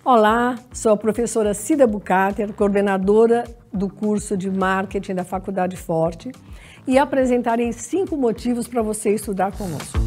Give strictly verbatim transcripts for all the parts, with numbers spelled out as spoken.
Olá, sou a professora Cida Bucater, coordenadora do curso de Marketing da Faculdade Forte, e apresentarei cinco motivos para você estudar conosco.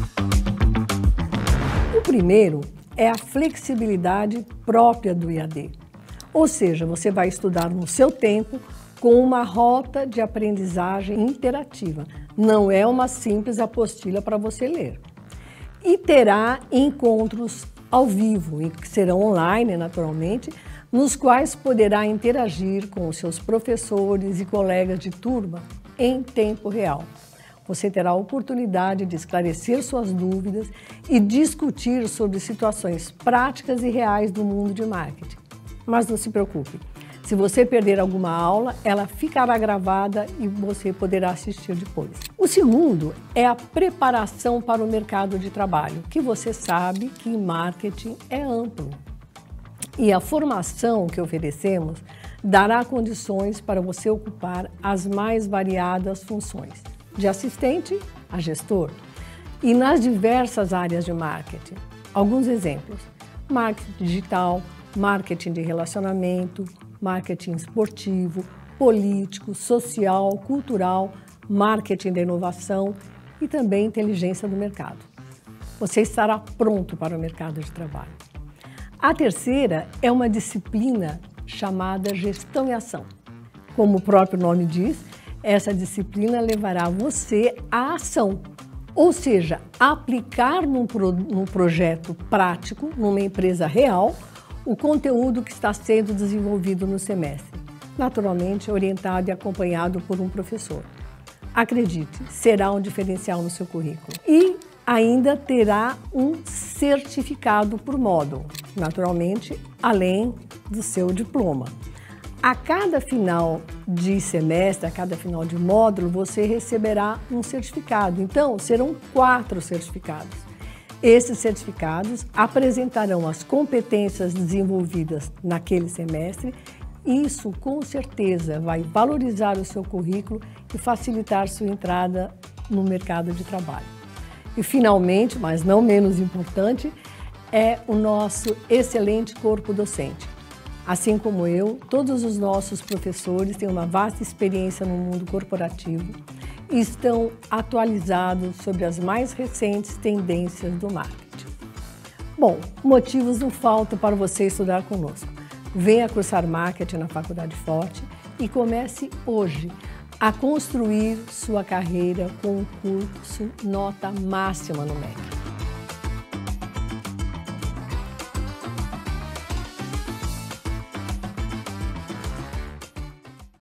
O primeiro é a flexibilidade própria do I A D, ou seja, você vai estudar no seu tempo com uma rota de aprendizagem interativa. Não é uma simples apostila para você ler. E terá encontros ao vivo, que serão online, naturalmente, nos quais poderá interagir com os seus professores e colegas de turma em tempo real. Você terá a oportunidade de esclarecer suas dúvidas e discutir sobre situações práticas e reais do mundo de marketing. Mas não se preocupe, se você perder alguma aula, ela ficará gravada e você poderá assistir depois. O segundo é a preparação para o mercado de trabalho, que você sabe que em marketing é amplo. E a formação que oferecemos dará condições para você ocupar as mais variadas funções, de assistente a gestor, e nas diversas áreas de marketing. Alguns exemplos: marketing digital, marketing de relacionamento, marketing esportivo, político, social, cultural, marketing da inovação e também inteligência do mercado. Você estará pronto para o mercado de trabalho. A terceira é uma disciplina chamada Gestão e Ação. Como o próprio nome diz, essa disciplina levará você à ação, ou seja, aplicar num, pro, num projeto prático, numa empresa real, o conteúdo que está sendo desenvolvido no semestre, naturalmente orientado e acompanhado por um professor. Acredite, será um diferencial no seu currículo. E ainda terá um certificado por módulo, naturalmente, além do seu diploma. A cada final de semestre, a cada final de módulo, você receberá um certificado. Então, serão quatro certificados. Esses certificados apresentarão as competências desenvolvidas naquele semestre. Isso, com certeza, vai valorizar o seu currículo e facilitar sua entrada no mercado de trabalho. E, finalmente, mas não menos importante, é o nosso excelente corpo docente. Assim como eu, todos os nossos professores têm uma vasta experiência no mundo corporativo e estão atualizados sobre as mais recentes tendências do marketing. Bom, motivos não faltam para você estudar conosco. Venha cursar marketing na Faculdade Forte e comece hoje a construir sua carreira com um curso nota máxima no M E C.